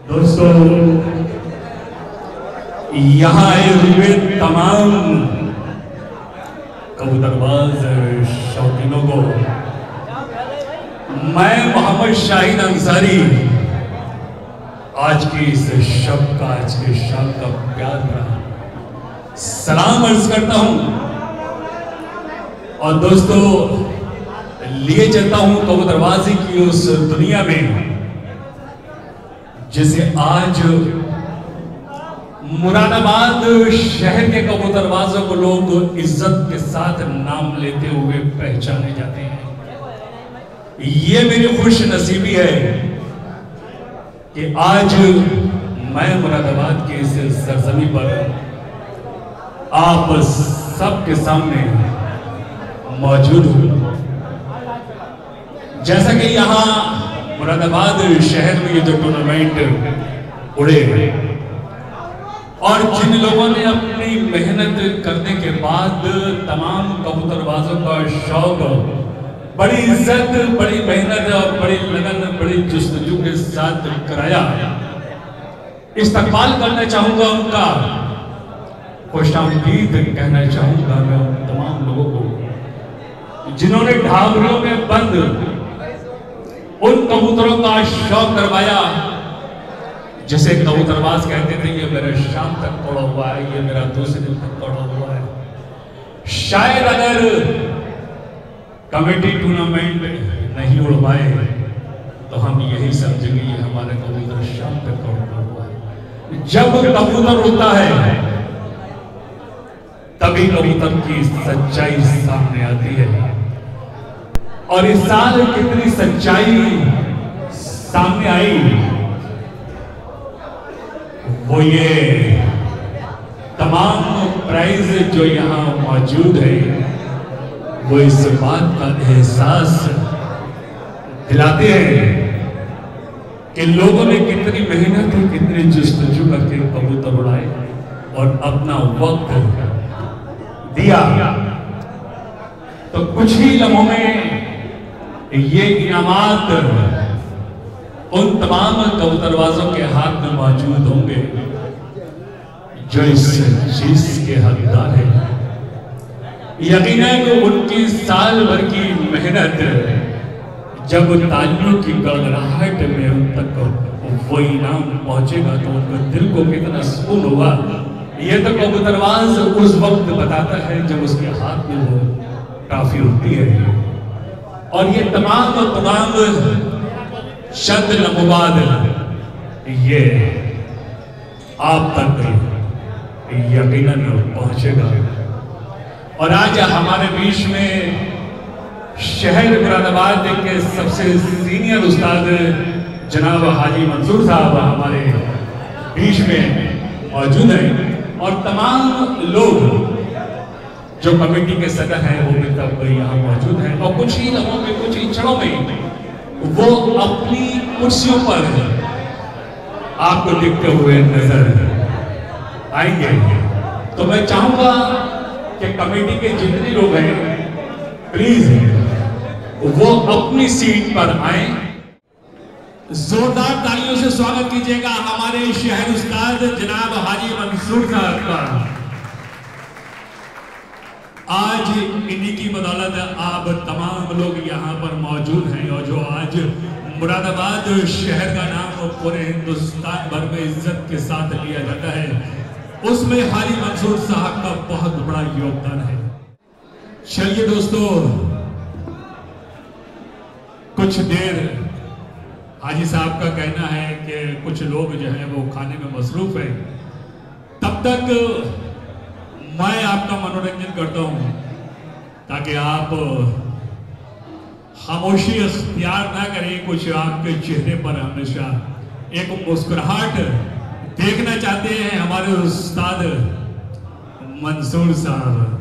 दोस्तों, यहाँ आए हुए तमाम कबूतरबाज शौकीनों को मैं मोहम्मद शाहीन अंसारी आज की इस शब का, आज के शाम का प्यार भरा सलाम अर्ज करता हूं। और दोस्तों, लिए चलता हूं कबूतरबाजी की उस दुनिया में जिसे आज मुरादाबाद शहर के कबूतरबाजों को लोग इज्जत के साथ नाम लेते हुए पहचाने जाते हैं। ये मेरी खुश नसीबी है कि आज मैं मुरादाबाद के इस सरजमी पर आप सबके सामने मौजूद हूं। जैसा कि यहाँ मुरादाबाद शहर में ये जो टूर्नामेंट उड़े और जिन लोगों ने अपनी मेहनत करने के बाद तमाम कबूतरबाजों का शौक, बड़ी इज्जत, बड़ी मेहनत और बड़ी लगन, बड़ी जुस्तजू के साथ कराया, इस्तकबाल करना चाहूंगा उनका, खुशामदीद कहना चाहूंगा मैं उन तमाम लोगों को जिन्होंने ढाबरों में बंद उन कबूतरों का शौक करवाया जिसे कबूतरबाज कहते थे ये मेरे शाम तक तोड़ा हुआ है, ये मेरा दूसरे दिन तक तोड़ा हुआ है। शायद अगर कमेटी टूर्नामेंट नहीं उड़ पाए तो हम यही समझेंगे ये हमारे कबूतर शाम तक तोड़ा हुआ है। जब कबूतर उड़ता है तभी कबूतर की सच्चाई सामने आती है। और इस साल कितनी सच्चाई सामने आई वो ये तमाम प्राइज जो यहाँ मौजूद है वो इस बात का एहसास दिलाते हैं कि लोगों ने कितनी मेहनत, कितनी जुस्तजू करके कबूतर उड़ाए और अपना वक्त दिया। तो कुछ ही लम्हों में ये इनामात उन तमाम कबूतरबाजों के हाथ में मौजूद होंगे जो इस चीज के हकदार हैं। यकीनन उनकी साल भर की मेहनत जब तालियों की गड़गड़ाहट में उन तक वो इनाम पहुंचेगा तो उनके दिल को कितना सुकून होगा, ये तो कबूतरबाज उस वक्त बताता है जब उसके हाथ में वो ट्रॉफी होती है। और ये तमाम शब्द नमोबाद ये आप तक यकीनन पहुंचेगा। और आज हमारे बीच में शहर मुरादाबाद के सबसे सीनियर उस्ताद जनाब हाजी मंसूर साहब हमारे बीच में मौजूद हैं और तमाम लोग जो कमेटी के सदस्य हैं वो भी तब यहाँ मौजूद हैं। और कुछ ही लम्हों में, कुछ ही क्षणों में वो अपनी कुर्सियों पर आपको दिखते हुए नजर आएंगे। तो मैं चाहूंगा कि कमेटी के जितने लोग हैं प्लीज वो अपनी सीट पर आए। जोरदार तालियों से स्वागत कीजिएगा हमारे शहर उस्ताद जनाब हाजी मंसूर साहब का। आज इन्हीं की बदौलत आप तमाम लोग यहाँ पर मौजूद हैं और जो आज मुरादाबाद शहर का नाम पूरे हिंदुस्तान भर में इज्जत के साथ लिया जाता है, उसमें हाजी मंसूर साहब का बहुत बड़ा योगदान है। चलिए दोस्तों, कुछ देर हाजी साहब का कहना है कि कुछ लोग जो है वो खाने में मसरूफ है, तब तक मैं आपका मनोरंजन करता हूं ताकि आप खामोशी इख्तियार ना करें। कुछ आपके चेहरे पर हमेशा एक मुस्कुराहट देखना चाहते हैं हमारे उस्ताद मंसूर साहब।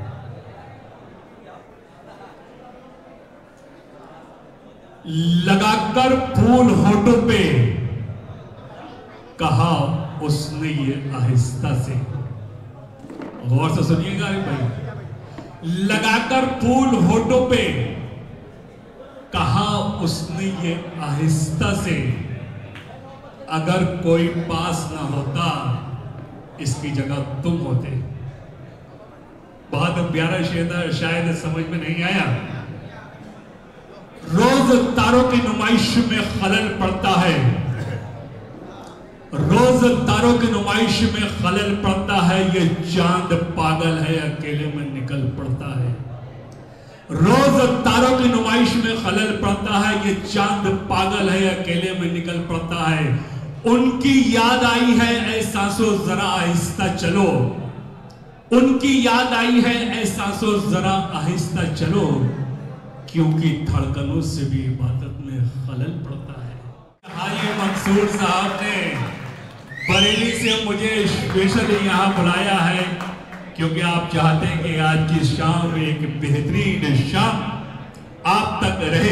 लगाकर फूल होठों पे कहा उसने ये आहिस्ता से, गौर से सुनिएगा भाई, लगाकर फूल होठों पे कहा उसने ये आहिस्ता से, अगर कोई पास ना होता इसकी जगह तुम होते। बहुत प्यारा शेर था, शायद समझ में नहीं आया। रोज तारों की नुमाइश में खलल पड़ता है, रोज तारों की नुमाइश में खलल पड़ता है, ये चांद पागल है अकेले में निकल पड़ता है। रोज तारों की नुमाइश में खलल पड़ता है, ये चांद पागल है अकेले में निकल पड़ता है। उनकी याद आई है ऐ सांसों जरा आहिस्ता चलो, उनकी याद आई है ऐ सांसों जरा आहिस्ता चलो, क्योंकि धड़कनों से भी इबादत में खलल पड़ता है। हाजी मंसूर साहब ने बरेली से मुझे स्पेशल यहाँ बुलाया है क्योंकि आप चाहते हैं कि आज की शाम एक बेहतरीन शाम आप तक रहे।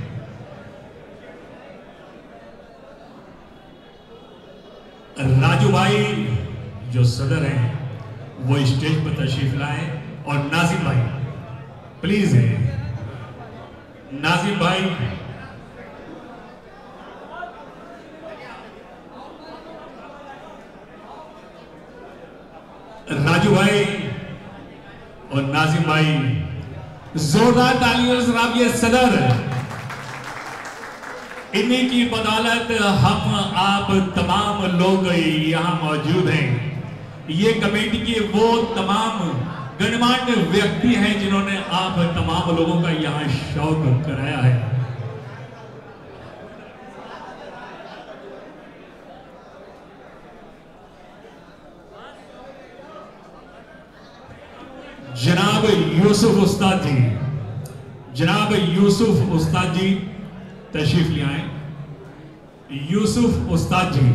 राजू भाई जो सदर हैं वो स्टेज पर तशरीफ लाए और नाजिम भाई प्लीज है, नाजिम भाई राजू भाई और नाजिम भाई जोरदार तालियों से आप ये सदर, इन्हीं की बदौलत हम आप तमाम लोग यहाँ मौजूद हैं। ये कमेटी के वो तमाम गणमान्य व्यक्ति हैं जिन्होंने आप तमाम लोगों का यहाँ शौक कराया है। जनाब यूसुफ उस्ताद जी, जनाब यूसुफ उस्ताद जी तशरीफ ले आए। यूसुफ उस्ताद जी,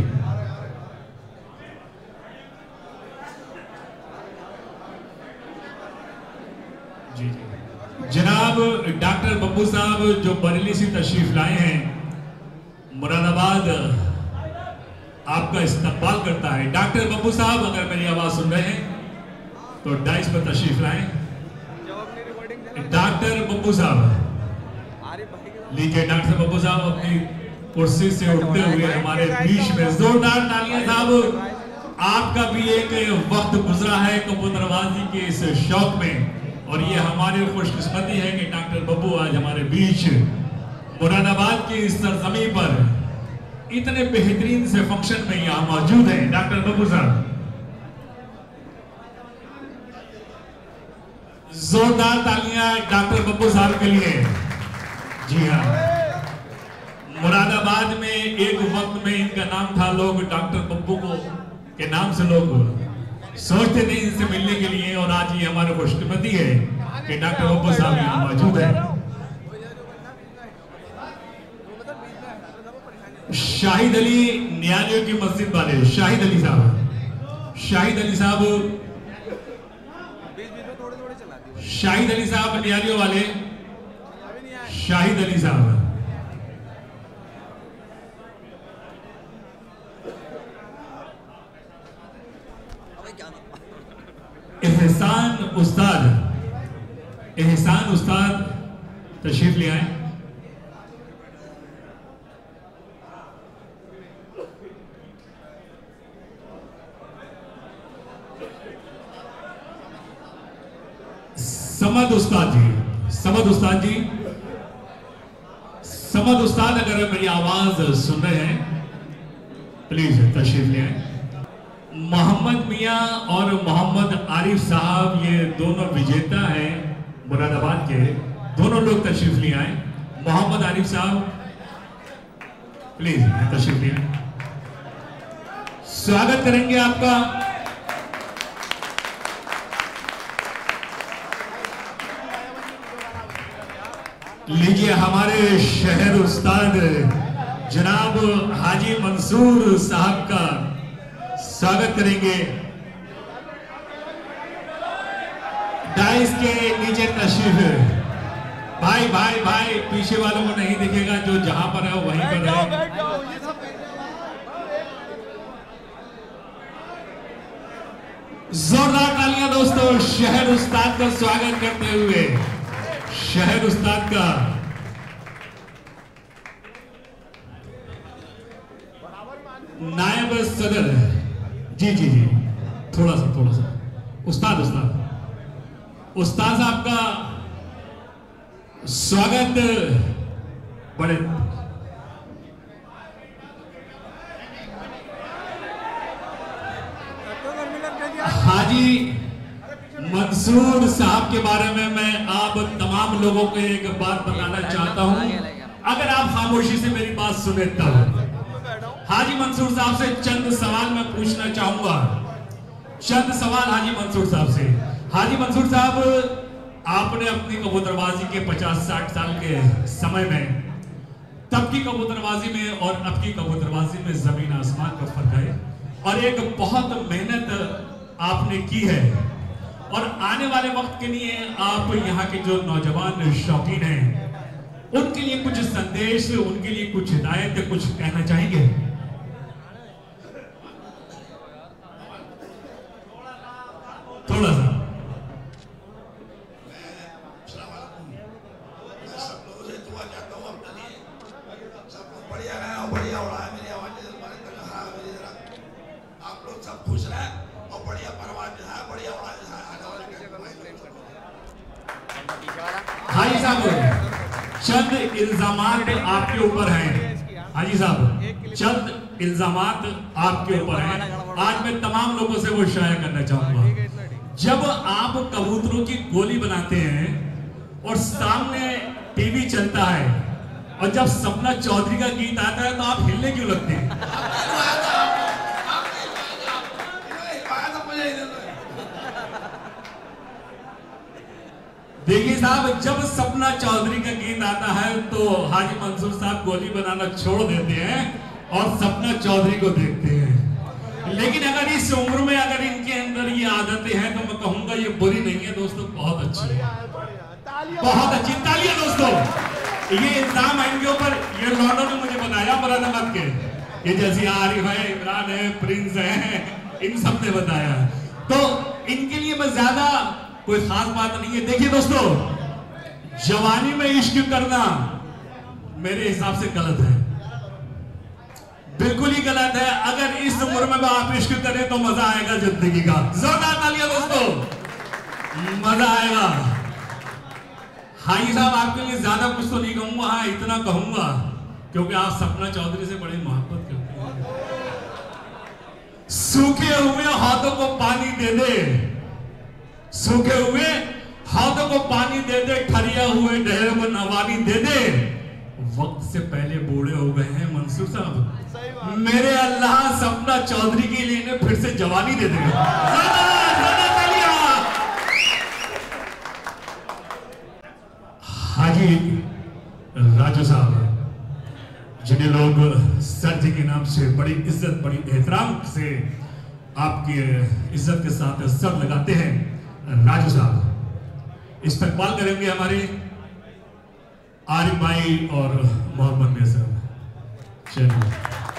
जी जनाब डॉक्टर बब्बू साहब जो बरेली से तशरीफ लाए हैं, मुरादाबाद आपका इस्तकबाल करता है। डॉक्टर बब्बू साहब अगर मेरी आवाज सुन रहे हैं तो डाइस पर तशरीफ लाएं। डॉक्टर बब्बू साहब लीजिए, डॉक्टर बब्बू साहब अपनी कुर्सी से उठते हुए हमारे बीच में जोरदार तालियां। साहब आपका भी एक वक्त गुजरा है कबूतरबाजी के इस शौक में और ये हमारी खुशकिस्मती है कि डॉक्टर बब्बू आज हमारे बीच मुरादाबाद की इस सरजमी पर इतने बेहतरीन से फंक्शन में यहाँ मौजूद हैं। डॉक्टर बब्बू साहब जोरदार तालियां डॉक्टर बब्बू साहब के लिए। जी हाँ, मुरादाबाद में एक वक्त में इनका नाम था, लोग डॉक्टर बब्बू को के नाम से लोग सोचते थे इनसे मिलने के लिए और आज ये हमारी खुशकिस्मती है कि डॉक्टर बब्बू साहब यहाँ मौजूद है। शाहिद अली न्यालियों की मस्जिद वाले शाहिद अली साहब, शाहिद अली साहब, शाहिद अली साहब न्यालियों वाले, शाहिद अली साहब, एहसान उस्ताद, एहसान उस्ताद तशरीफ ले आए। समद उस्ताद जी, समद उस्ताद जी, समद उस्ताद अगर मेरी आवाज सुन रहे हैं प्लीज तशरीफ ले आए। मोहम्मद मियां और मोहम्मद आरिफ साहब ये दोनों विजेता हैं मुरादाबाद के, दोनों लोग तशरीफ ले आए। मोहम्मद आरिफ साहब प्लीज तशरीफ ले आए, स्वागत करेंगे आपका। लीजिए हमारे शहर उस्ताद जनाब हाजी मंसूर साहब का स्वागत करेंगे। डाइस के नीचे तशरीफ, भाई भाई भाई पीछे वालों को नहीं दिखेगा, जो जहां पर है वहीं पर है। जोरदार तालियां दोस्तों शहर उस्ताद का स्वागत करते हुए, शहर उस्ताद का। नायब सदर, जी जी जी, थोड़ा सा उस्ताद साहब का स्वागत बड़े हाजी मंसूर साहब के बारे में मैं आप तमाम लोगों को एक बात बताना चाहता हूं, अगर आप खामोशी से मेरी बात सुने तब। हाजी मंसूर साहब से चंद सवाल मैं पूछना चाहूंगा, चंद सवाल हाजी मंसूर साहब से। हाजी मंसूर साहब, आपने अपनी कबूतरबाजी के 50-60 साल के समय में, तब की कबूतरबाजी में और अब की कबूतरबाजी में जमीन आसमान का फर्क है, और एक बहुत मेहनत आपने की है, और आने वाले वक्त के लिए आप यहाँ के जो नौजवान शौकीन हैं उनके लिए कुछ संदेश, उनके लिए कुछ हिदायत, कुछ कहना चाहेंगे? थोड़ा सा। हाजी साहब, चंद इल्जामात आपके ऊपर हैं। हाजी साहब, चंद इल्जामात आपके ऊपर हैं, आज मैं तमाम लोगों से वो शाया करना चाहूंगा। जब आप कबूतरों की गोली बनाते हैं और सामने टीवी चलता है, और जब सपना चौधरी का गीत आता है तो आप हिलने क्यों लगते हैं? देखिए साहब, जब सपना चौधरी का गीत आता है तो हाजी मंसूर साहब गोली बनाना छोड़ देते हैं और सपना चौधरी को देखते हैं। लेकिन अगर इस उम्र में अगर इनके अंदर ये आदतें हैं तो मैं कहूंगा ये बुरी नहीं है दोस्तों, बहुत अच्छी है, बहुत अच्छी। तालियां दोस्तों। ये इल्जाम है इनके ऊपर, ये लॉन्डो ने मुझे बताया मुरादाबाद के, ये जैसे आरिफ है, इमरान है, प्रिंस है, इन सब ने बताया, तो इनके लिए मैं ज्यादा कोई खास बात नहीं है। देखिए दोस्तों, जवानी में इश्क करना मेरे हिसाब से गलत है, बिल्कुल ही गलत है। अगर इस उम्र में आप इश्क करें तो मजा आएगा जिंदगी का। जोरदार तालियां दोस्तों, मजा आएगा। हाजी साहब, आपके लिए ज्यादा कुछ तो नहीं कहूंगा, हाँ इतना कहूंगा क्योंकि आप सपना चौधरी से बड़ी मोहब्बत करते हैं। सूखे हुए हाथों को पानी दे दे, सूखे हुए हाथों को पानी दे दे, ठरिया हुए ढेर को नवानी दे दे। वक्त से पहले बूढ़े हो गए हैं मंसूर साहब, मेरे अल्लाह सपना चौधरी के लिए फिर से जवानी दे देगा। हाजी राजू साहब, जिन्हें लोग सर जी के नाम से बड़ी इज्जत, बड़ी एहतराम से आपकी इज्जत के साथ सर लगाते हैं, राजू साहब इस्तकबाल करेंगे हमारे आरिफ भाई और मोहम्मद मियां साहब। चलिए,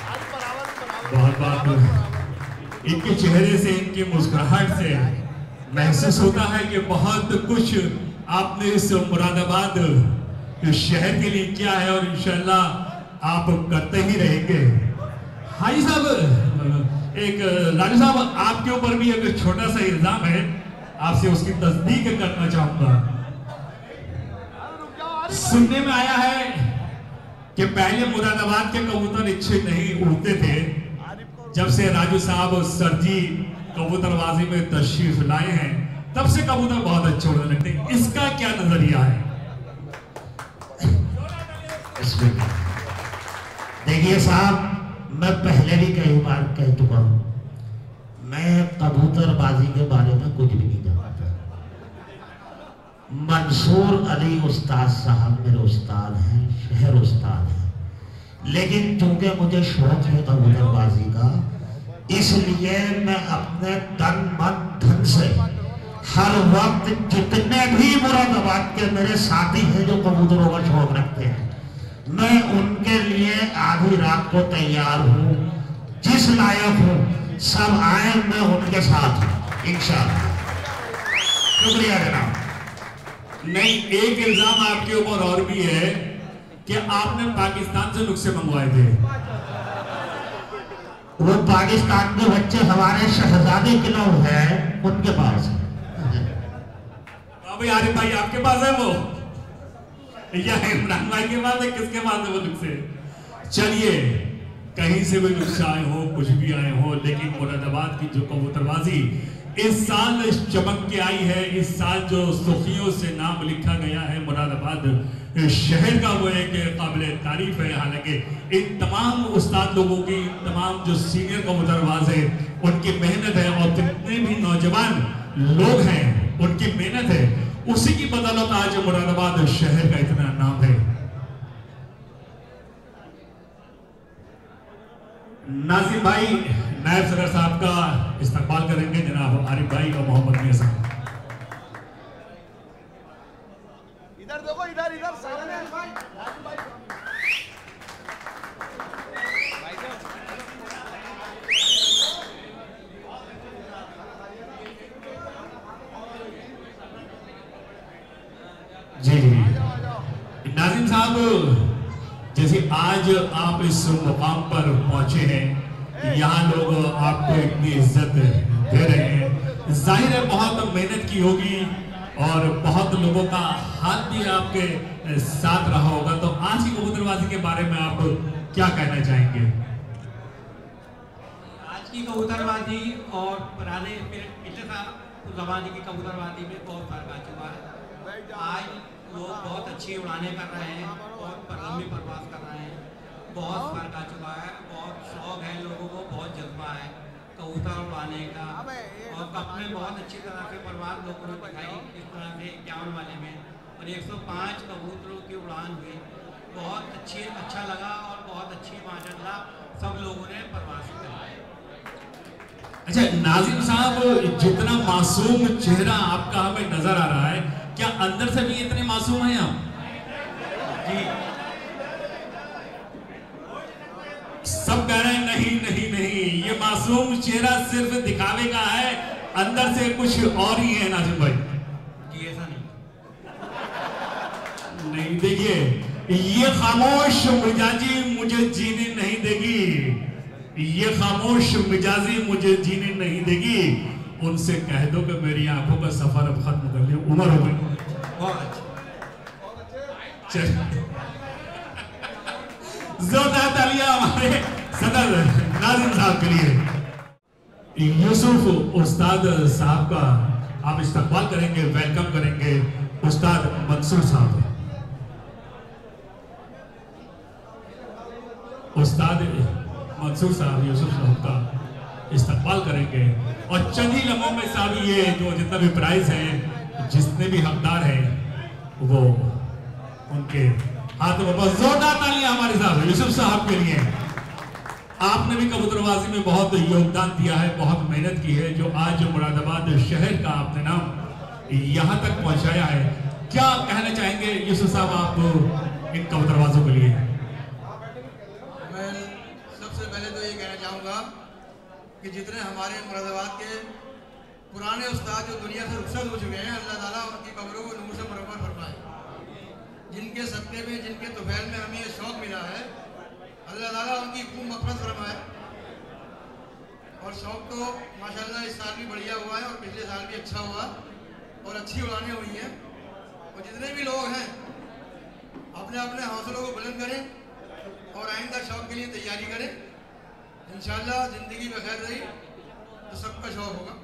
बहुत इनके चेहरे से, इनकी मुस्कुराहट से महसूस होता है कि बहुत कुछ आपने इस मुरादाबाद शहर के लिए किया है और इंशाल्लाह आप करते ही रहेंगे। हाजी साहब, एक राजू साहब, आपके ऊपर भी एक छोटा सा इल्जाम है, आपसे उसकी तस्दीक करना चाहूंगा। सुनने में आया है कि पहले मुरादाबाद के कबूतर अच्छे नहीं उड़ते थे, जब से राजू साहब सरजी कबूतरबाजी में तशरीफ लाए हैं तब से कबूतर बहुत अच्छे उड़ने लगते हैं, इसका क्या नजरिया है? देखिए साहब, मैं पहले भी कई बार कह चुका हूं, मैं कबूतरबाजी के बारे में कुछ भी नहीं जानता। मंसूर अली उस्ताद साहब मेरे उस्ताद हैं, शहर उस्ताद हैं, लेकिन चूंकि मुझे शौक है कबूतरबाजी का, इसलिए मैं अपने तन मन धन से हर वक्त जितने भी मुरादाबाद के मेरे साथी हैं जो कबूतरों का शौक रखते हैं, मैं उनके लिए आधी रात को तैयार हूँ, जिस लायक हूँ सब आए, मैं उनके साथ हूँ इंशाअल्लाह। शुक्रिया जनाब। नहीं, एक इल्जाम आपके ऊपर और भी है कि आपने पाकिस्तान से नुस्खे मंगवाए थे। वो पाकिस्तान के बच्चे हमारे शहजादे के लोग हैं, उनके पास है। भाई आरिफ भाई आपके पास है वो, या इमरान भाई के पास है, किसके पास है वो नुस्खे? चलिए, कहीं से भी नुस्खे आए हो, कुछ भी आए हो, लेकिन मुरादाबाद की जो कबूतरबाजी इस साल चमक के आई है, इस साल जो सुर्खियों से नाम लिखा गया है मुरादाबाद शहर का, वो एक काबिल तारीफ है। हालांकि इन तमाम उस्ताद लोगों की, तमाम जो सीनियर कबूतरबाज है, उनकी मेहनत है, और जितने भी नौजवान लोग हैं उनकी मेहनत है, उसी की बदौलत आज मुरादाबाद शहर का इतना नाम है। नाजिम भाई नायब सदर साहब का इस्तकबाल करेंगे, जनाब आरिफ भाई और मोहम्मद मियां साहब। इधर देखो, इधर इधर सामने भाई। जी जी नाजिम साहब, जैसे आज आप इस मुकाम पर पहुंचे हैं, यहाँ लोग आपको इतनी इज्जत दे रहे हैं, जाहिर है बहुत मेहनत की होगी और बहुत लोगों का हाथ भी आपके साथ रहा होगा। तो आज की कबूतरबाजी के बारे में आप क्या कहना चाहेंगे? आज की कबूतरबाजी और पुराने पिछले जमाने की कबूतरबाजी में बहुत फर्क आ चुका है। आज लोग बहुत अच्छी उड़ानें कर रहे हैं, बहुत लंबी परवाज कर रहे हैं, बहुत फर्क आ चुका है, बहुत शौक है लोगों को, बहुत जज्बा है कबूतर उड़ाने का, और कप में बहुत अच्छी तरह से परवाज लोगों ने दिखाई। इस तरह से 51 वाले में और 105 कबूतरों की उड़ान हुई, बहुत अच्छा लगा और बहुत अच्छी माशाल्लाह सब लोगों ने परवाज कराई। अच्छा नाजिम साहब, जितना मासूम चेहरा आपका हमें नजर आ रहा है, क्या अंदर से भी इतने मासूम हैं आप? जी, सब कह रहे हैं नहीं नहीं नहीं, ये मासूम चेहरा सिर्फ दिखावे का है, अंदर से कुछ और ही है। नाजिम भाई जी ऐसा नहीं, देखिए ये खामोश मिजाजी मुझे जीने नहीं देगी, ये खामोश मिजाजी मुझे जीने नहीं देगी। उनसे कह दो कि मेरी आंखों का सफर अब खत्म कर लिया, उम्र हो गई। जोरदार तालियां हमारे सदर नाजिम साहब के लिए। यूसुफ उस्ताद साहब का आप इस्तकबाल करेंगे, वेलकम करेंगे उस्ताद मंसूर साहब। उस्ताद मंसूर साहब यूसुफ साहब का इस्तकबाल करेंगे, और चंद ही लम्हों में साहब ये जो जितना भी प्राइज है, जितने भी हकदार हैं, वो उनके हाथ में। बस जोरदार तालियां हमारे साहब यूसुफ साहब के लिए। आपने भी कबूतरबाजी में बहुत योगदान दिया है, बहुत मेहनत की है, जो आज मुरादाबाद शहर का आपने नाम यहाँ तक पहुँचाया है। क्या कहना चाहेंगे यूसुफ साहब आप इन कबूतरबाजों के लिए? मैं सबसे पहले तो ये कहना चाहूँगा कि जितने हमारे मुरादाबाद के पुराने उस्ताद जो दुनिया से रुखसत हो चुके हैं, अल्लाह ताला उनकी कब्रों को नूर से मुनव्वर फरमाए। जिनके सदक़े में, जिनके तुफैल में हमें ये शौक़ मिला है, अल्लाह ताला उनकी खूब मग़फ़िरत फरमाए। और शौक़ तो माशाल्लाह इस साल भी बढ़िया हुआ है और पिछले साल भी अच्छा हुआ और अच्छी उड़ानें हुई हैं। और जितने भी लोग हैं अपने अपने हौसलों को बुलंद करें और आइंदा शौक़ के लिए तैयारी करें। इंशाअल्लाह ज़िंदगी में खैर रही तो सबका शौक़ होगा।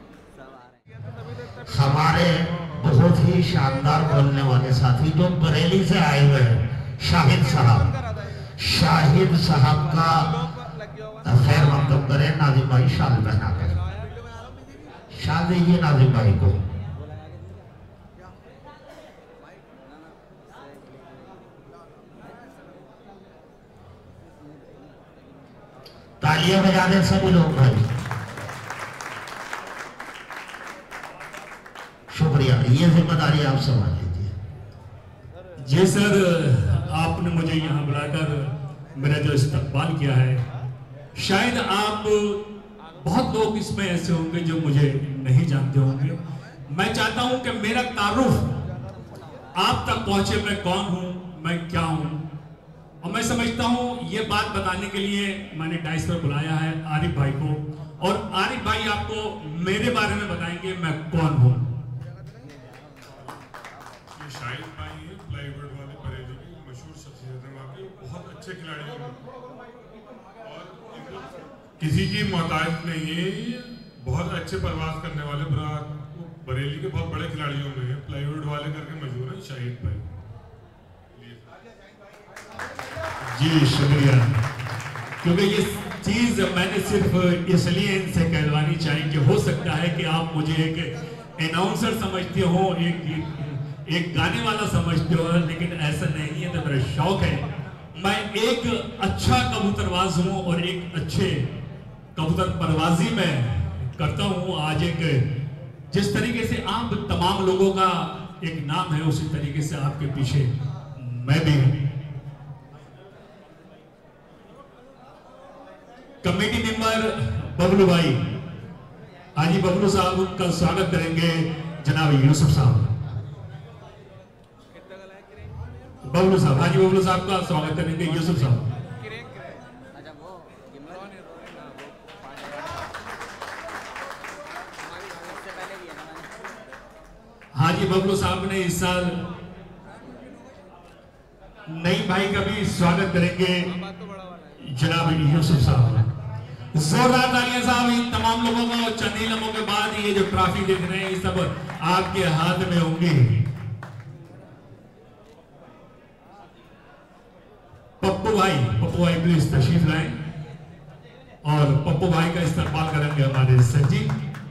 हमारे बहुत ही शानदार बोलने वाले साथी जो बरेली से आए हुए हैं, शाहिद साहब का खैर मकदम करें। नाजिम भाई शाल पहना कर शाल दीजिए नाजिम भाई को। तालियां बजा दें सभी लोग भाई, शुक्रिया। ये जिम्मेदारी आप संभाल लीजिए। जी सर, आपने मुझे यहाँ बुलाकर मेरा जो इस्तकबाल किया है, शायद आप बहुत लोग इसमें ऐसे होंगे जो मुझे नहीं जानते होंगे। मैं चाहता हूं कि मेरा तारुफ आप तक पहुंचे, मैं कौन हूं, मैं क्या हूं, और मैं समझता हूं ये बात बताने के लिए मैंने डाइस पर बुलाया है आरिफ भाई को, और आरिफ भाई आपको मेरे बारे में बताएंगे मैं कौन हूं। ये शाहिद भाई है, प्लाईवुड वाले बरेली के मशहूर शख्सियत है, वाकई बहुत अच्छे खिलाड़ी हैं और किसी की मोहताज नहीं है। बहुत अच्छे प्रवास करने वाले बरेली के बहुत बड़े खिलाड़ियों में है, प्लाईवुड वाले करके मशहूर है शाहिद भाई। जी शुक्रिया, क्योंकि ये चीज मैंने सिर्फ इसलिए इनसे कहलवानी चाहिए कि हो सकता है कि आप मुझे एक अनाउंसर समझते हो, एक गाने वाला समझते हो, लेकिन ऐसा नहीं है। तो मेरा शौक है, मैं एक अच्छा कबूतरबाज हूं और एक अच्छे कबूतर परवाजी में करता हूं। आज एक जिस तरीके से आप तमाम लोगों का एक नाम है, उसी तरीके से आपके पीछे मैं भी हूं। कमेटी मेंबर बबलू भाई, हाजी बबलू साहब का स्वागत करेंगे जनाब यूसुफ साहब। बबलू साहब, हाजी बबलू साहब का स्वागत करेंगे यूसुफ साहब। हाजी बबलू साहब ने इस साल नई भाई का भी स्वागत करेंगे जनाब यूसुफ साहब। जोरदार तालियां साहब इन तमाम लोगों को। चंद ही लम्हों के बाद ये जो ट्रॉफी देख रहे हैं ये सब आपके हाथ में होंगे। पप्पू भाई प्लीज तशरीफ लाएं और पप्पू भाई का इस्तेमाल करेंगे हमारे सर जी।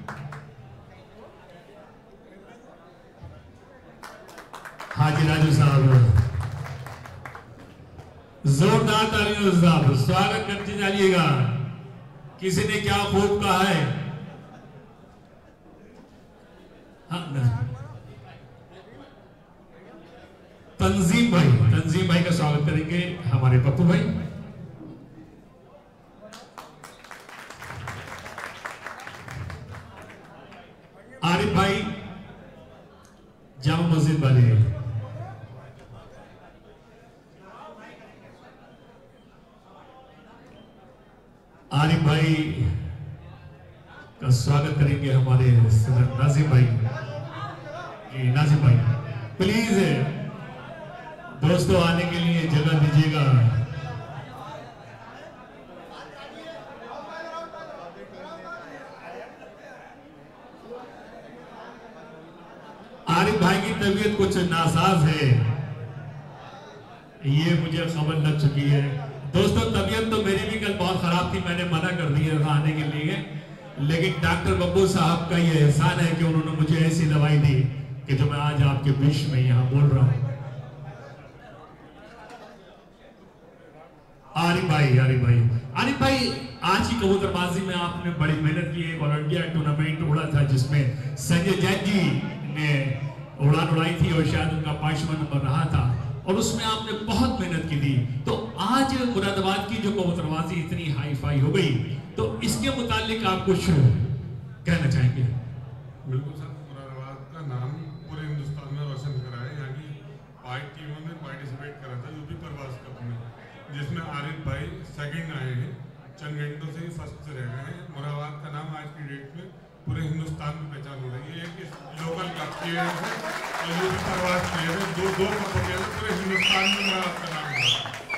हाजी राजू साहब, जोरदार तालियों साहब स्वागत करते जाइएगा। किसी ने क्या खूब कहा है? हाँ, तंजीम भाई का स्वागत करेंगे हमारे पप्पू भाई। आरिफ भाई जामा मस्जिद वाले, आरिफ भाई का स्वागत करेंगे हमारे सदर नाजिम भाई। नाजिम भाई प्लीज दोस्तों आने के लिए जगह दीजिएगा। आरिफ भाई की तबीयत कुछ नासाज है, ये मुझे खबर लग चुकी है। दोस्तों तबीयत तो मेरी भी कल बहुत खराब थी, मैंने मना कर दिया था आने के लिए, लेकिन डॉक्टर बब्बू साहब का ये एहसान है कि उन्होंने मुझे ऐसी दवाई दी कि जो मैं आज आपके बीच में यहाँ बोल रहा हूँ। आरिफ भाई आज की कबूतरबाजी में आपने बड़ी मेहनत की। एक ऑल इंडिया टूर्नामेंट उड़ा था जिसमें संजय जैन जी ने उड़ान उड़ाई थी और शायद उनका 5वां नंबर रहा था, और उसमें आपने बहुत मेहनत की थी। तो आज मुरादाबाद की जो कबूतरबाजी इतनी हाई फाई हो गई, तो इसके मुतालिक आप कुछ कहना चाहेंगे? बिल्कुल सर, मुरादाबाद का नाम पूरे हिंदुस्तान में रोशन करा है। यहाँ की 5 टीमों ने पार्टिसिपेट करा था यूपी परवास कप में, जिसमें आरिफ भाई सेकंड आए हैं, चंद घंटों से ही फर्स्ट रह गए हैं। मुरादाबाद का नाम आज की डेट में पूरे हिंदुस्तान में पहचान हो रही है कि लोकल कप प्लेयर है और यूपी परवास प्लेयर है, दो कप प्लेयर है, पूरे हिंदुस्तान में मुरादाबाद का नाम है।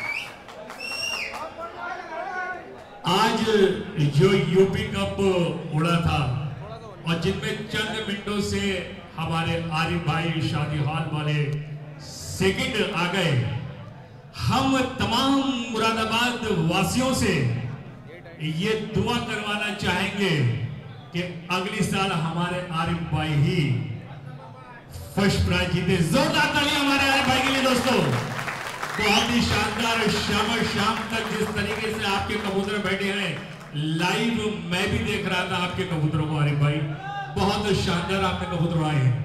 आज जो यूपी कप उड़ा था और जिनमें चंद मिनटों से हमारे आरिफ भाई शादी हॉल वाले सेकंड आ गए, हम तमाम मुरादाबाद वासियों से ये दुआ करवाना चाहेंगे कि अगली साल हमारे आरिफ भाई ही फर्स्ट प्राइज जीते। जोरदार तालियां हमारे आरिफ भाई के लिए दोस्तों। बहुत ही शानदार शाम तक जिस तरीके से आपके कबूतर बैठे हैं, लाइव मैं भी देख रहा था आपके कबूतरों को। आरिफ भाई बहुत शानदार आपके कबूतर आए हैं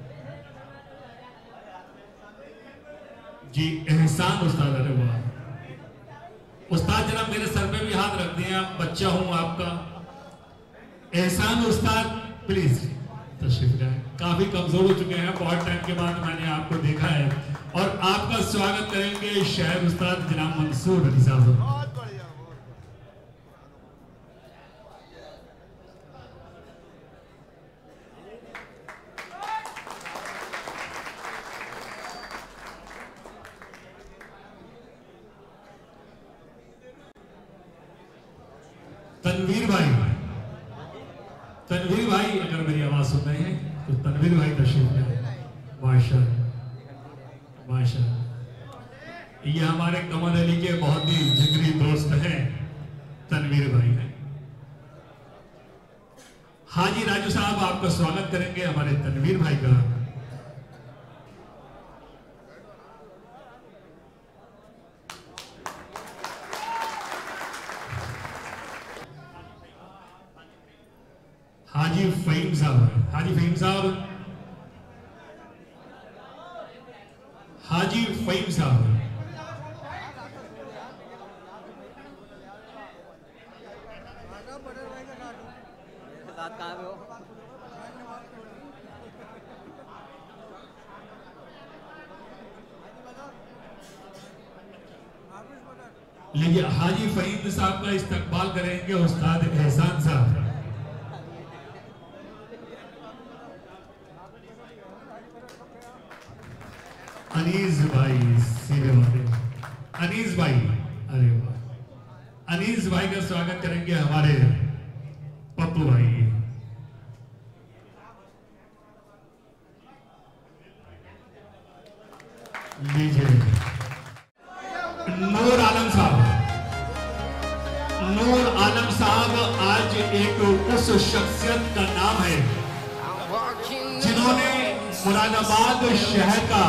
जी। एहसान उस्ताद, अरे वाह उस्ताद जरा मेरे सर पे भी हाथ रख दिए, बच्चा हूं आपका। एहसान उस्ताद प्लीज तशरीफ लाएं। काफी कमजोर हो चुके हैं, बहुत टाइम के बाद मैंने आपको देखा है और आपका स्वागत करेंगे शायर उस्ताद जनाब मंसूर अली साहब। बहुत बढ़िया। तनवीर भाई अगर मेरी आवाज सुन रहे हैं तो तनवीर भाई तशरीफ लाए। माशाअल्लाह माशाअल्लाह, ये हमारे कमर अली के बहुत ही जिगरी दोस्त हैं तनवीर भाई हैं। हाजी राजू साहब आपका स्वागत करेंगे हमारे तनवीर भाई का। हाजी फहीम साहब, हाजी फहीम साहब, हाजी फहीम साहब, लीजिए हाजी फहीम साहब का इस्तकबाल करेंगे उस्ताद एहसान साहब। अनीस भाई सीधे बातें, अनीस भाई, अरे वाह, अनीस भाई का स्वागत करेंगे हमारे पप्पू भाई। लीजिए नूर आलम साहब। नूर आलम साहब आज एक उस शख्सियत का नाम है जिन्होंने मुरादाबाद शहर का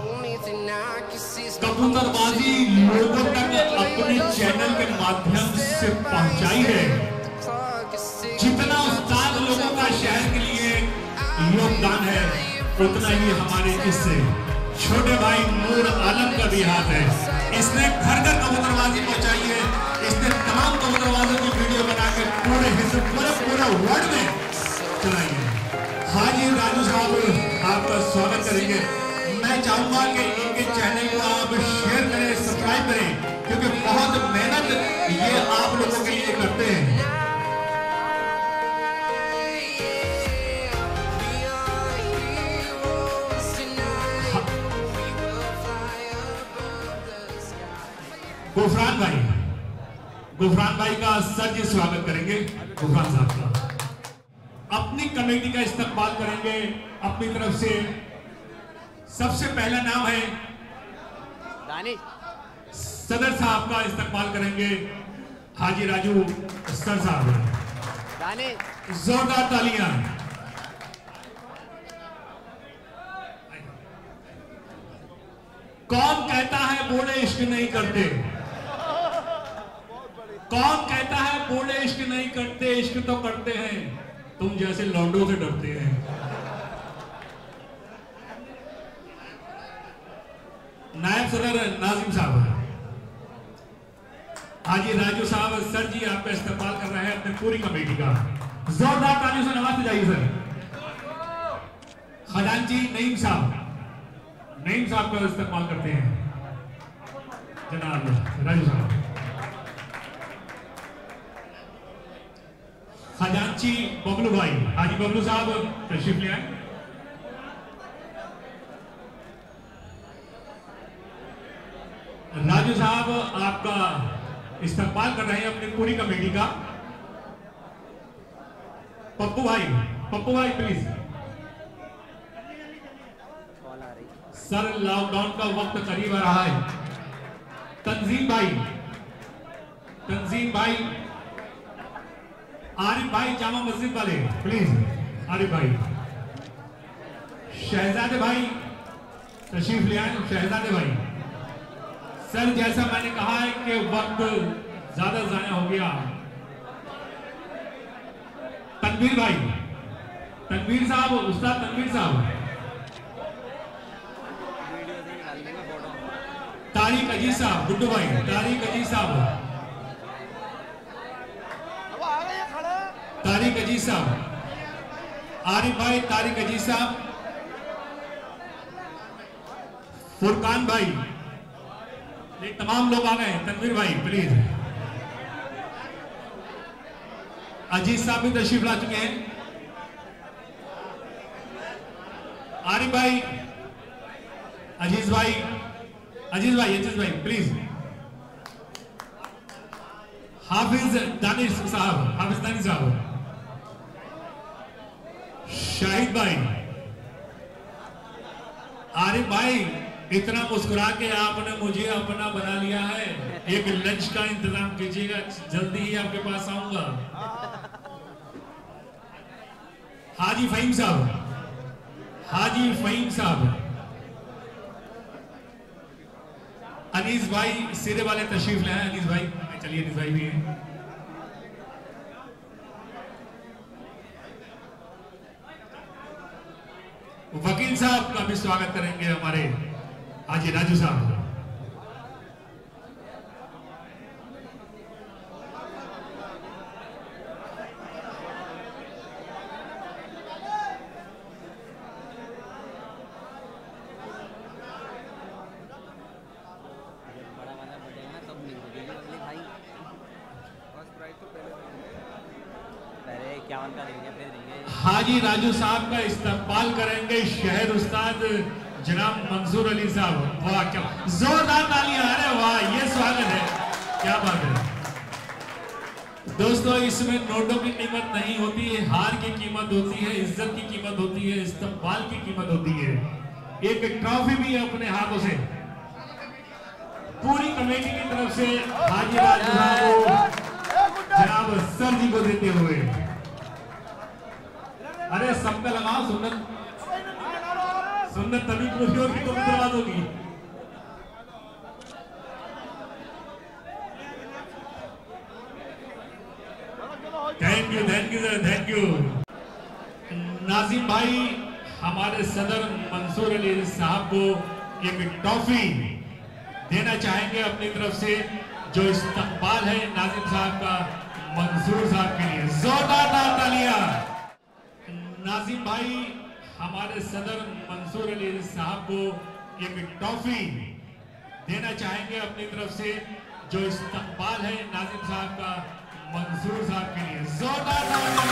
कबूतरबाजी लोगों तक अपने चैनल के माध्यम से पहुंचाई है। जितना उस्ताद लोगों का शहर के लिए योगदान है उतना ही हमारे इससे छोटे भाई नूर आलम का भी हाथ है। इसने घर घर कबूतरबाजी पहुंचाई है। इसने तमाम कबूतरबाजों की वीडियो बनाकर पूरे वर्ल्ड में चलाई है। हाजी राजू साहब आपका स्वागत करेंगे। मैं चाहूंगा कि इनके चैनल को आप शेयर करें, सब्सक्राइब करें, क्योंकि बहुत मेहनत ये आप लोगों के लिए करते हैं। गुफरान भाई का सच्चे स्वागत करेंगे। गुफरान साहब का अपनी कमेटी का इस्तकबाल करेंगे अपनी तरफ से। सबसे पहला नाम है सदर साहब का इस्तकबाल करेंगे हाजी राजू सर साहब। जोरदार तालियां। कौन कहता है बूढ़े इश्क नहीं करते? कौन कहता है बूढ़े इश्क नहीं करते? इश्क तो करते हैं, तुम जैसे लौंडों से डरते हैं। नायब सदर नाजिम साहब। हाजी राजू साहब सर जी आपका इस्तेमाल कर रहे हैं अपने पूरी कमेटी का। जोरदार तालियों से नवाजते जाइए सर। खजांची नईम साहब, नईम साहब का इस्तेमाल करते हैं जनाब राजू साहब। खजांची बबलू भाई, हाजी बबलू साहब तशरीफ ले आए। राजू साहब आपका इस्तेमाल कर रहे हैं अपनी पूरी कमेटी का। पप्पू भाई प्लीज। सर लॉकडाउन का वक्त करीब आ रहा है। तंजीम भाई, आरिफ भाई जामा मस्जिद वाले प्लीज, आरिफ भाई। शहजादे भाई तशरीफ ले आए। शहजादे भाई सर, जैसा मैंने कहा है कि वक्त ज्यादा जाया हो गया। तनवीर भाई, तनवीर साहब, उस्ताद तनवीर साहब। तारिक अजीज साहब, गुड्डू भाई, तारिक अजीज साहब, तारिक अजीज साहब, आरिफ भाई, तारिक अजीज साहब, फुरकान भाई, ये तमाम लोग आ गए। तनवीर भाई प्लीज। अजीज साहब भी तशरीफ ला चुके हैं। आरिफ भाई, अजीज भाई, अजीज भाई प्लीज। हाफिज दानिश साहब, हाफिज दानिश साहब, शाहिद भाई, आरिफ भाई, इतना मुस्कुरा के आपने मुझे अपना बना लिया है। एक लंच का इंतजाम कीजिएगा, जल्दी ही आपके पास आऊंगा। हाजी फहीम साहब, हाजी फहीम साहब, अनीस भाई सिरे वाले तशरीफ लाए। अनीस भाई चलिए, अनीस भाई भी हैं। वकील साहब का भी स्वागत करेंगे हमारे हाजी राजू साहब। हाजी राजू साहब का इस्तकबाल करेंगे शहर उस्ताद जनाब मंसूर अली साहब। वाह क्या जोरदार तालियां। अरे वाह, ये स्वागत है, क्या बात है। दोस्तों, इसमें नोटों की कीमत नहीं होती है, हार की कीमत होती है, इज्जत की कीमत होती है, इस्तकबाल की कीमत होती है। एक ट्रॉफी भी अपने हाथों से पूरी कमेटी की तरफ से हाजी राजू साहब को जनाब सर जी को देते हुए। अरे सबका लगाओ, सुन्नत सुन्नत तभी पूरी होगी तो बर्बाद होगी। Thank you, thank you sir, thank you. Nazim भाई हमारे सदर मंसूर अली साहब को एक ट्रॉफी देना चाहेंगे अपनी तरफ से, जो इस्तकबाल है नाजिम साहब का मंसूर साहब के लिए। जोरदार तालियां। नाजिम भाई हमारे सदर मंसूर अली साहब को एक ट्रॉफी देना चाहेंगे अपनी तरफ से, जो इस्तकबाल है नाजिम साहब का मंसूर साहब के लिए। जोरदार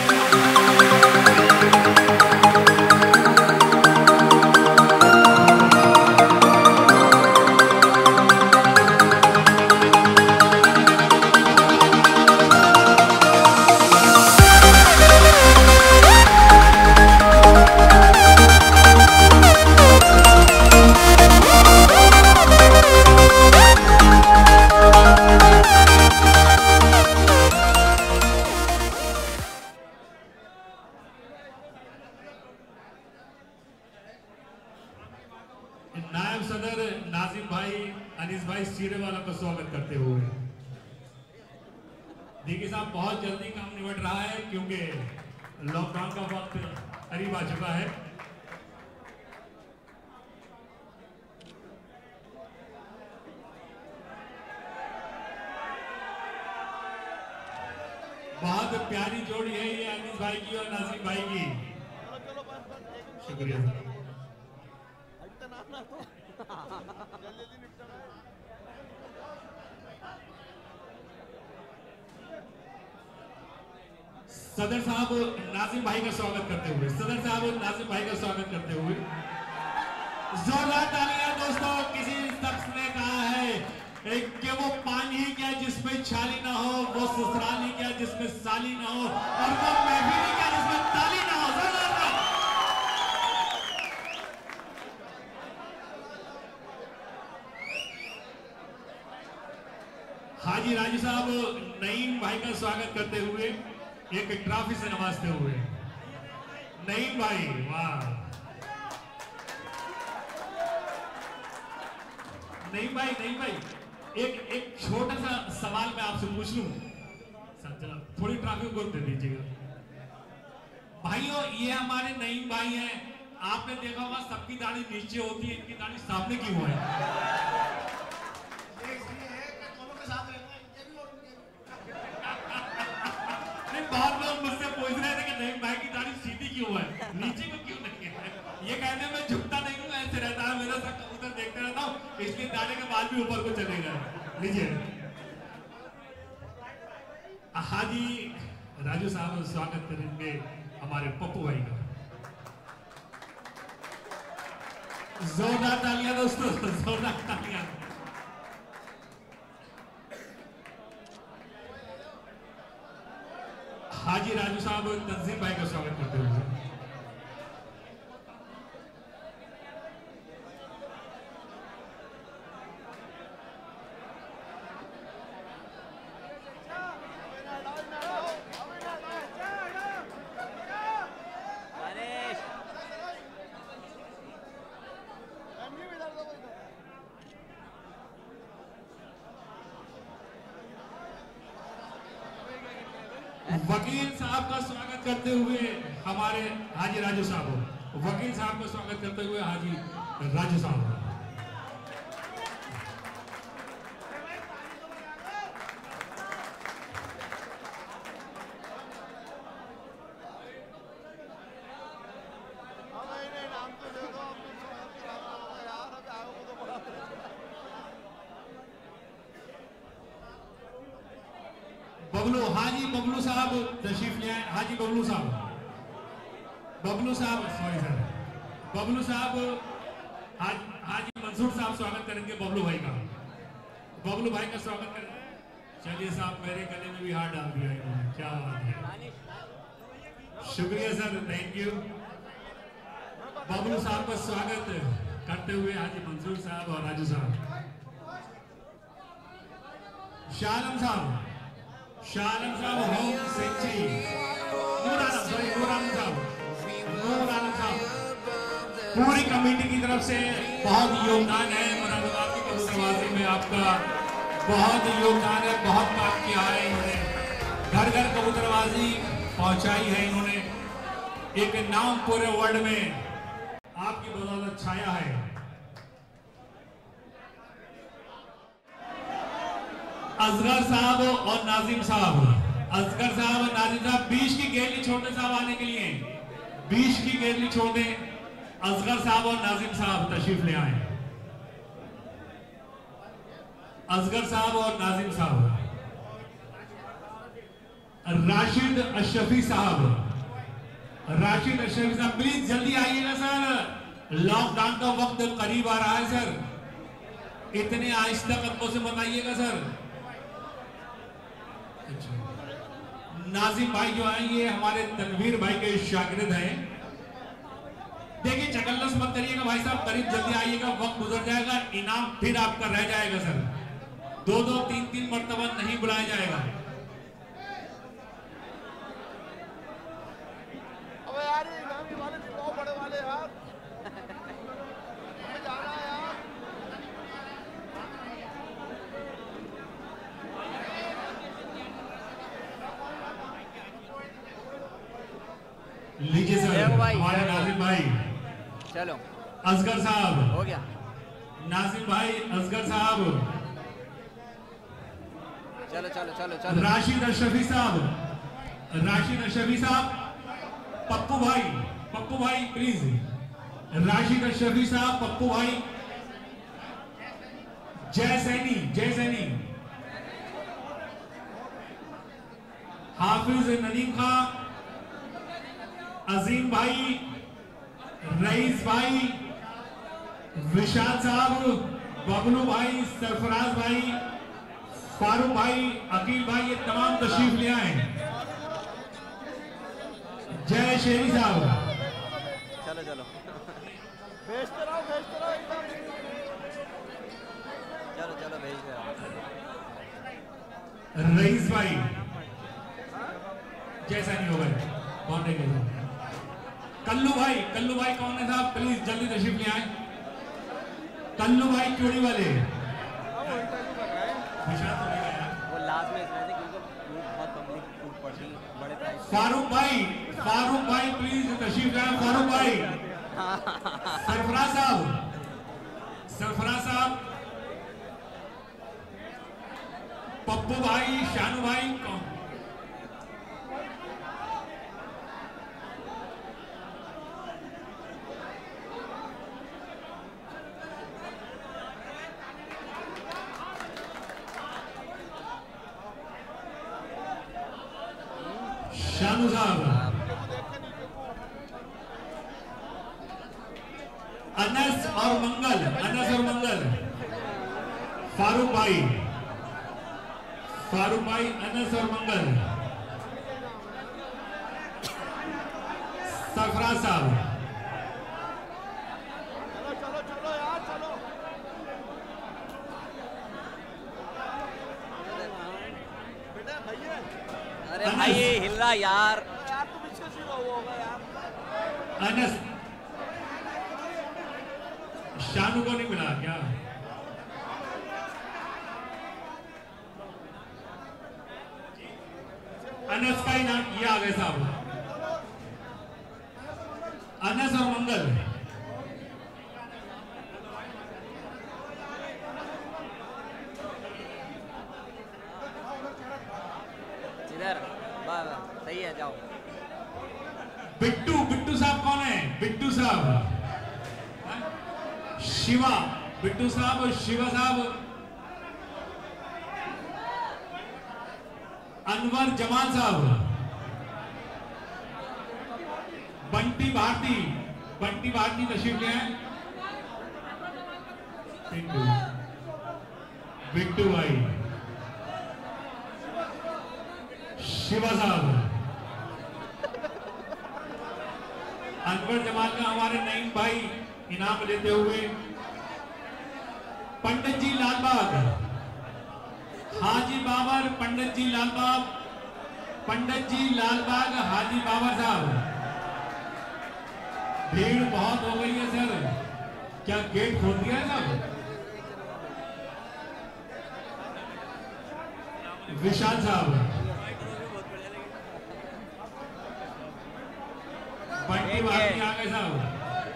नायब सदर नाजिम भाई अनीस भाई सीरेवाला का स्वागत करते हुए। देखिए साहब, बहुत जल्दी काम निबट रहा है क्योंकि लॉकडाउन का वक्त करीब आ चुका है। बहुत प्यारी जोड़ी है ये अनीस भाई की और नाजिम भाई की। शुक्रिया सर। सदर साहब नाजिम भाई का स्वागत करते हुए, सदर साहब नाजिम भाई का स्वागत करते हुए जोरदार तालियां। दोस्तों, किसी शख्स ने कहा है कि वो पानी ही क्या जिसमें छाली ना हो, वो ससुराल ही क्या जिसमें साली ना हो, और वो महफिल ही क्या जिसमें ताली ना हो। हाजी राजू साहब नईम भाई का स्वागत करते हुए एक ट्रॉफी से नवाजते हुए। नईम भाई, वाह। नईम भाई एक छोटा सा सवाल मैं आपसे पूछ लूं। थोड़ी ट्रॉफी को दे दीजिएगा भाइयों। ये हमारे नईम भाई हैं, आपने देखा होगा सबकी दाढ़ी नीचे होती है, इनकी दाढ़ी सामने क्यों है? बहुत लोग मुझसे पूछ रहे थे कि नईम भाई की दाढ़ी सीधी क्यों है, नीचे को क्यों नहीं है। ये कहने में झुकता नहीं हूँ, ऐसे रहता है मेरा सा कबूतर देखते रहता हूँ, इसलिए दाढ़ी के बाल भी ऊपर को चलेगा। लीजिए हाजी राजू साहब स्वागत करेंगे हमारे पप्पू भाई का। जोरदार तालियां दोस्तों, जोरदार तालियां। हाजी राजू साहब तंजीम भाई का स्वागत करते हुए। वकील साहब का स्वागत करते हुए हमारे हाजी राजू साहब, वकील साहब का स्वागत करते हुए हाजी राजू साहब। बबलू, हाजी बबलू साहब तशरीफ ले आए। हाजी बबलू साहब, बबलू साहब सॉरी सर, बबलू साहब, हाजी मंसूर साहब स्वागत करेंगे बबलू भाई का। बबलू भाई का स्वागत करेंगे। चलिए साहब, मेरे गले में भी हाथ डाल दिया इन्होंने, क्या बात है, शुक्रिया सर, थैंक यू। बबलू साहब का स्वागत करते हुए हाजी मंसूर साहब और राजू साहब। शालम साहब, शालम साहब होम सेंचुरी, नूर आलम साहब, नूर आलम साहब, पूरी कमेटी की तरफ से बहुत योगदान है मुरादाबाद की कबूतरबाजी में। आपका बहुत योगदान है, बहुत काम किया है इन्होंने, घर घर कबूतरबाजी पहुंचाई है इन्होंने, एक नाम पूरे वर्ल्ड में आपकी बदौलत छाया है। असगर साहब और नाजिम साहब, असगर साहब और नाजिम साहब 20 की गेरली छोड़ दें साहब आने के लिए, 20 की गेरली छोड़ दें। असगर साहब और नाजिम साहब तशरीफ ले आए। असगर साहब और नाजिम साहब। राशिद अशरफी साहब, राशिद अशरफी साहब प्लीज जल्दी आइएगा सर, लॉकडाउन का वक्त करीब आ रहा है सर, इतने आहिस्ता कदमों से मत आइएगा सर। नाजिम भाई जो है ये हमारे तनवीर भाई के शागिर्द हैं। देखिए चकल्लस मत करिएगा भाई साहब, करीब जल्दी आइएगा, वक्त गुजर जाएगा, इनाम फिर आपका रह जाएगा सर, 2-2, 3-3 मर्तबा नहीं बुलाया जाएगा। अबे यार ये इनामी वाले दिखाओ, बड़े वाले यार, हमें जाना है यार। लीजिए सर, हमारे नाजिम भाई, चलो असगर साहब हो गया, नाजिम भाई, असगर साहब, चलो चलो चलो चलो, राशिद अशरफी साहब, राशिद अशरफी साहब, पप्पू भाई, पप्पू भाई प्लीज, राशिद अशरफी साहब, पप्पू भाई, जय सैनी, जय सैनी, हाफिज नदीम खां, अजीम भाई, रईस भाई, विशाल साहब, बबलू भाई, सरफराज भाई, फारूक भाई, अकील भाई, ये तमाम तशरीफ ले आए। जय शेरी साहब, चलो चलो भेजते रहो एकदम। चलो चलो भेज दे रईस भाई, जैसा नहीं होगा कौन देखेगा। कल्लू भाई कौन है साहब, प्लीज जल्दी तशरीफ ले आए। कल्लू भाई चोरी वाले, वो लास्ट में इसमें से क्योंकि बहुत पब्लिक टूट पड़ी बड़े प्राइस। फारूक भाई प्लीज तशरीफ लाए। फारूक भाई, सरफराज साहब, पप्पू भाई, शानू भाई, शानू साहब, अनस और मंगल, अनस और मंगल, फारूक भाई, फारूक भाई, अनस और मंगल, सरफराज साहब, चलो चलो यार चलो। बेटा भैया, अरे भाई ये हिल रहा यार। यार तुम इसके सिवा वो होगा यार। अनस, शानू को नहीं मिला क्या? अनस का ही नाम ये आ गए साहब, अनस और मंगल। इधर बस सही है, जाओ। बिट्टू, बिट्टू साहब कौन है? बिट्टू साहब, शिवा, बिट्टू साहब, शिवा साहब, अनवर जमाल साहब, बंटी भारती, बंटी भारती तशरीफ ले आए। बिट्टू, बिट्टू भाई, शिवा साहब, अनवर जमाल का हमारे नईम भाई इनाम लेते हुए, पंडित जी लालबाग, हाजी बाबर, पंडित जी लालबाग, पंडित जी लालबाग, हाजी बाबर साहब। भीड़ बहुत हो गई है सर, क्या गेट खोल दिया है साहब? विशाल साहब, बंटी भारती आ गए साहब,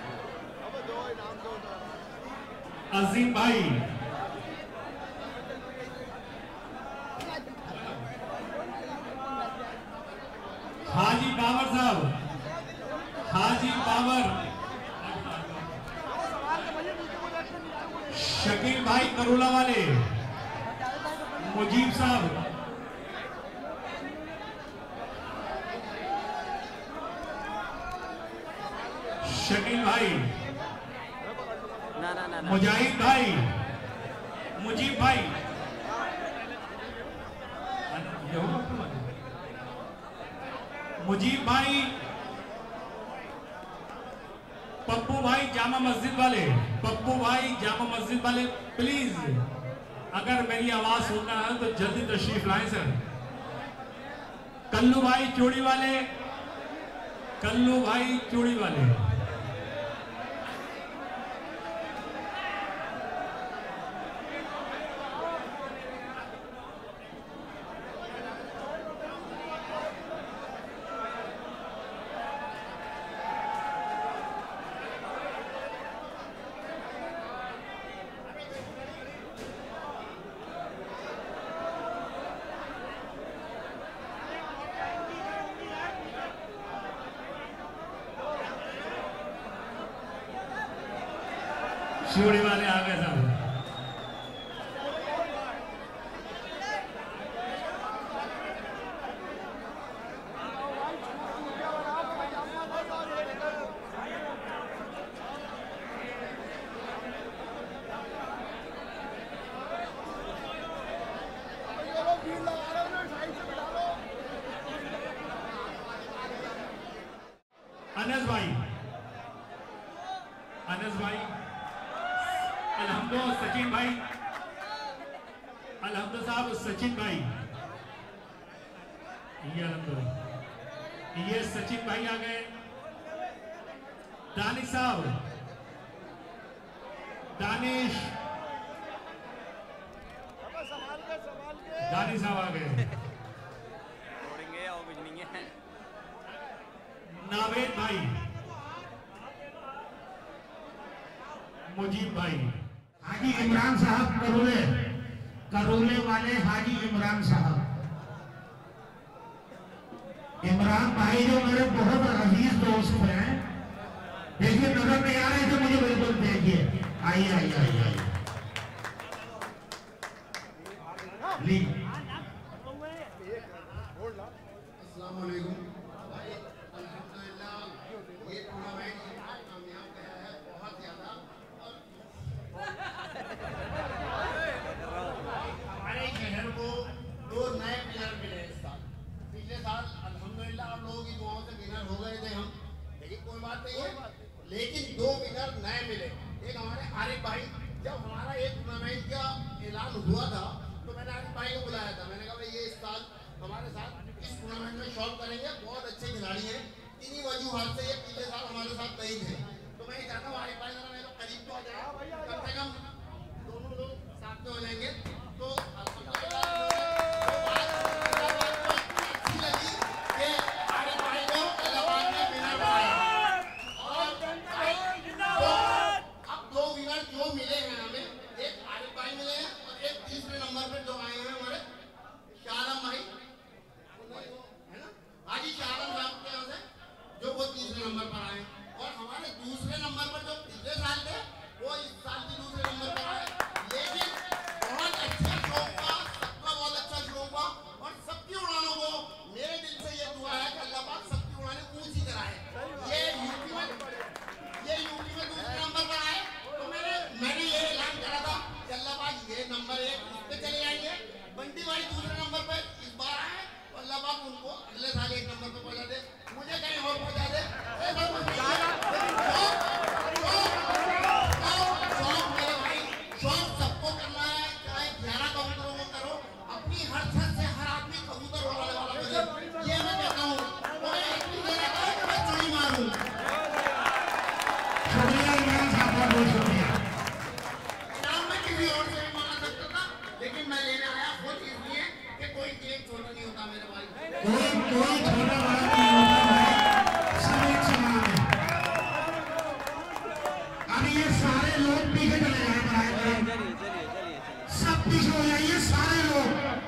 अजीम भाई, हाजी बाबर साहब, हाजी बाबर, शकील भाई करोला वाले, मुजीब साहब, शकील भाई, ना ना ना ना, मुजाहिद भाई, मुजीब भाई, मुजीब भाई, पप्पू भाई जामा मस्जिद वाले, पप्पू भाई जामा मस्जिद वाले, प्लीज अगर मेरी आवाज सुनना है तो जल्दी तशरीफ लाएं सर। कल्लू भाई चूड़ी वाले, कल्लू भाई चूड़ी वाले, चूड़ी वाले आ गए साहब। अनस भाई, अनस भाई, अलहमदो सचिन भाई, अलहमदो साहब, सचिन भाई, ये अलहमदो, ये सचिन भाई आ गए। दानिश साहब, दानिश, दानिश साहब आ गए। तोड़ेंगे और कुछ नहीं है। नावेद भाई, मुजीब भाई, हाजी इमरान साहब करोले, करोले वाले हाजी इमरान साहब, इमरान भाई जो मेरे बहुत अजीज दोस्त हैं, देखिए नजर नहीं आ रहे थे मुझे, बिल्कुल देखिए, आइए आइए आइए आइए, ली अस्सलाम वालेकुम भाई, अल्हम्दुलिल्लाह ये टूर्नामेंट कामयाब गया है बहुत ज़्यादा। हमारे शहर को 2 नए विनर मिले इस साल। पिछले साल अल्हम्दुलिल्लाह आप लोगों की दुआओं से विनर हो गए थे हम, लेकिन कोई बात नहीं है, लेकिन 2 विनर नए मिले। एक हमारे आरिफ भाई, जब हमारा एक टूर्नामेंट का ऐलान हुआ था तो मैंने आरिफ भाई को बुलाया था। मैंने कहा भाई ये इस साल हमारे साथ इस टूर्नामेंट में शॉट करेंगे, बहुत अच्छे खिलाड़ी हैं, इन्हीं वजूहात से ये पिछले साल हमारे साथ नहीं थे। तो मैं ये चाहता हूँ आरिफ भाई मेरे करीब तो आ जाए, कम से कम दोनों लोग साथ में हो जाएंगे। तो अच्छी लगी कि आरिफ भाई को इलाहाबाद में विनर बनाया। और अब 2 विनर जो मिले हैं हमें, एक आरिफ भाई मिले हैं और एक तीसरे नंबर पर जो आए हैं हमारे शाहराम भाई, है ना, हाजी शाहराम साहब के यहाँ से, जो वो तीसरे नंबर पर आए। और हमारे दूसरे नंबर पर जो पिछले साल थे वो इस साल भी दूसरे नंबर पर आए। लेकिन बहुत अच्छा शौक था, सबका बहुत अच्छा शौक हुआ और सबकी उड़ानों को मेरे दिल से ये दुआ है कि अल्लाह पाक सबकी उड़ानें ऊंची कराए। ये यूपी में दूसरे नंबर पर आए तो मैंने ये ऐलान करा था कि अल्लाह पाक ये नंबर 1 इस पे चले जाएंगे, बंटी भाई दूसरे नंबर पर इस बार आए तो अल्लाह पाक उनको अगले साल 1 नंबर पर पहुंचा दे, मुझे कहीं और पहुंचा दे। मेरे भाई शौक सबको करना है, चाहे 11 कबूतरों को करो, अपनी हर छत से हर आदमी कबूतर उड़ाने वाला बने, ये मैं कहता हूँ। और एक भी मेरा काम है, मैं चुनी मारूं। शुक्रिया इमरान साहब, बहुत शुक्रिया। इनाम में किसी और से भी मांगा सकता था, लेकिन मैं लेने आया खुद इसलिए कि कोई केक छोटा नहीं होता मेरे भाई। कोई छोटा बड़ा नहीं होता भाई, सब एक समान है। अब ये सारे लोग पीछे चले जाए, चलिए चलिए चलिए चलिए सब पीछे हो जाइए सारे लोग।